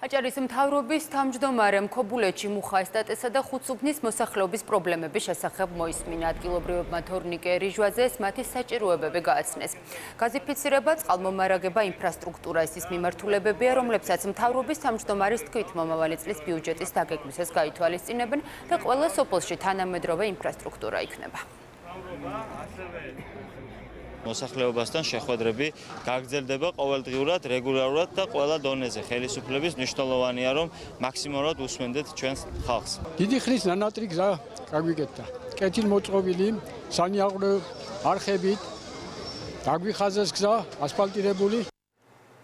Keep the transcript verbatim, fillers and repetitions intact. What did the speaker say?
აჭარის მთავრობის თავმჯდომარე მქობულეთში მუხაესტატესა და ხუთსუბნის მოსახლეობის პრობლემების შესახებ მოისმინა. ადგილობრივებმა თორნიკე რიჟვაძეს მათი საჭიროებები გააცნეს. გაზიფიცირება, წყალმომარაგება, ინფრასტრუქტურა ის მიმართულებებია, რომლებსაც მთავრობის თავმჯდომარის თქმით მომავალი წლის ბიუჯეტის დაგეგმვისას გაითვალისწინებენ და ყველა სოფელში თანამედროვე ინფრასტრუქტურა იქნება. მოსახლეობასთან შეხვედრები გაგრძელდება ყოველდღიურად, რეგულარულად და ყველა დონეზე. ხელისუფლების მნიშვნელოვანია, რომ მაქსიმალურად უსმენდეთ ჩვენს ხალხს. დიდი ხნის ნანატრი გზა გაგვიკეთდა. კეთილმოწყობილი, სანიაღვრე არხებით, დაგვიხაზეს გზა, ასფალტირებული.